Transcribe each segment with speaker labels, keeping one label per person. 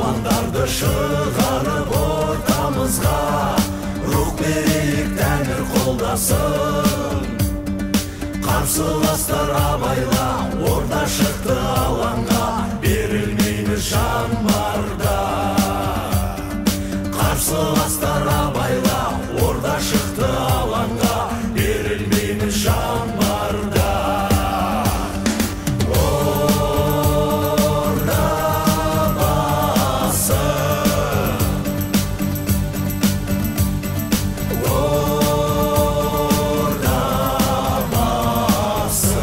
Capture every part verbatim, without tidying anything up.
Speaker 1: Жамандарды шығарып ортамызға, рух берейік Тәңір қолдасын. Қарсыластар абайла, орда шықты алаңға, берілмейміз жан барда. Қарсыластар абайла, орда шықты алаңға, берілмейміз жан барда. Орда басы, орда басы,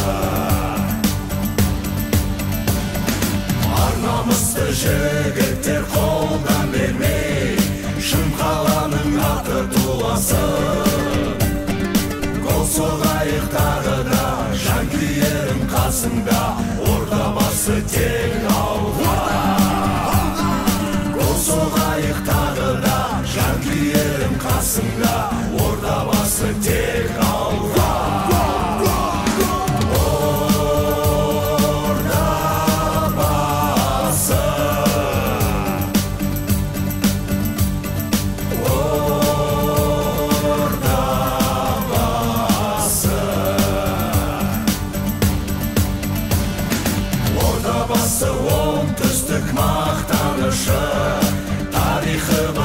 Speaker 1: арнамызды жігіттер қолдан бермей, шын қаланың аты туласын. Гол соғайық тағы да, жанкүйерім қасыңда, орда басы тек алға. Гол соғайық тағы да, жанкүйерім қасыңда, орда басы тек алға. Орда басы, орда басы, орда басы оңтүстік мақтанышы, тарихы